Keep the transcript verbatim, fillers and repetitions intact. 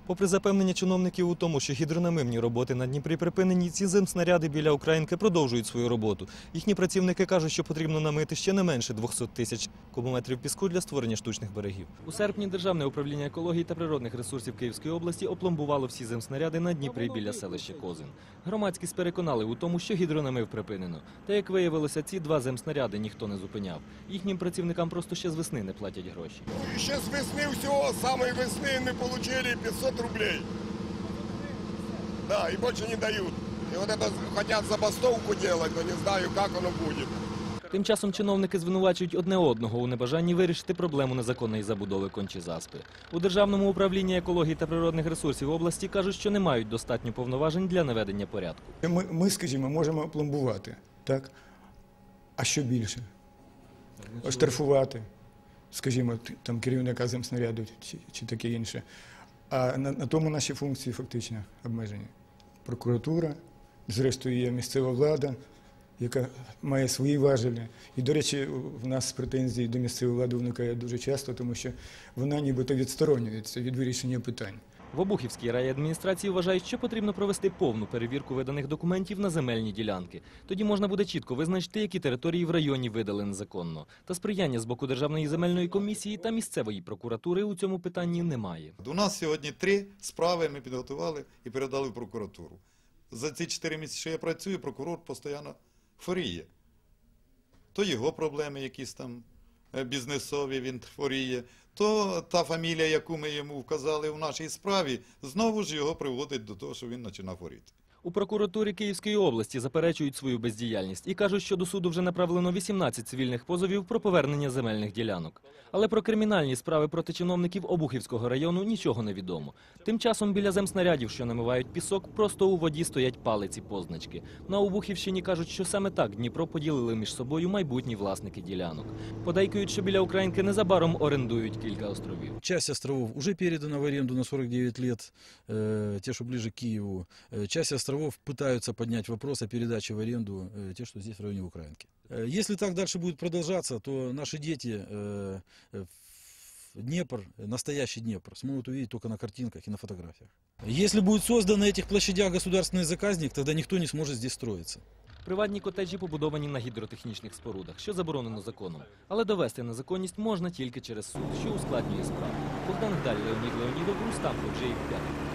Попри запевнення чиновників у тому, що гідронамивні роботи на Дніпрі припинені, ці земснаряди біля Українки продовжують свою роботу. Їхні працівники кажуть, що потрібно намити ще не менше двохсот тисяч кубометрів піску для створення штучних берегів. У серпні Державне управління екології та природних ресурсів Київської області опломбувало всі земснаряди на Дніпрі біля селища Козин. Громадськість переконали у тому, що гідронамив припинено. Та, як виявилося, ці два земснаряди ніхто не зупиняв. Їхнім працівникам просто ще з весни не платять гроші. Ще з весни всього, з самої весни ми отримали пятьсот рублей. Да, и больше не дают. И вот это хотят забастовку делать, но не знаю, как оно будет. Тим часом чиновники звинувачують одне одного у небажанні вирішити проблему незаконної забудови Кончі-Заспи. У Державному управлінні екології та природних ресурсів області кажуть, що не мають достатньо повноважень для наведення порядку. Ми, ми скажімо, можемо пломбувати, так? А що більше? Оштрафувати, скажімо, там керівника земснаряду чи, чи таке інше. А на, на тому наші функції фактично обмежені. Прокуратура, зрештою є місцева влада, яка має свої важелі. І, до речі, в нас претензії до місцевої влади виникає дуже часто, тому що вона нібито відсторонюється від вирішення питань. В Обухівській райадміністрації вважають, що потрібно провести повну перевірку виданих документів на земельні ділянки. Тоді можна буде чітко визначити, які території в районі видали незаконно. Та сприяння з боку Державної земельної комісії та місцевої прокуратури у цьому питанні немає. У нас сьогодні три справи ми підготували і передали в прокуратуру. За ці чотири місяці, що я працюю, прокурор постійно хворіє. То його проблеми якісь там бізнесові, він хворіє, то та фамілія, яку ми йому вказали в нашій справі, знову ж його приводить до того, що він починав хворіти. У прокуратурі Київської області заперечують свою бездіяльність і кажуть, що до суду вже направлено вісімнадцять цивільних позовів про повернення земельних ділянок. Але про кримінальні справи проти чиновників Обухівського району нічого не відомо. Тим часом біля земснарядів, що намивають пісок, просто у воді стоять палиці-позначки. На Обухівщині кажуть, що саме так Дніпро поділили між собою майбутні власники ділянок. Подейкують, що біля Українки незабаром орендують кілька островів. Часть островов вже передана в оренду на сорок девять лет, те, що ближе к Києву. Часть островов пытаются поднять вопрос о передаче в аренду те, что здесь в районе Украинки. Если так дальше будет продолжаться, то наши дети Днепр, настоящий Днепр, смогут увидеть только на картинках и на фотографиях. Если будет создан на этих площадях государственный заказник, тогда никто не сможет здесь строиться. Приватні котеджі побудовані на гідротехнічних спорудах, що заборонено законом. Але довести незаконність можна тільки через суд, що ускладнює справу. Богдан Гдаль, Леонід Леонідов, Рустам Ходжеєв, П'ятий.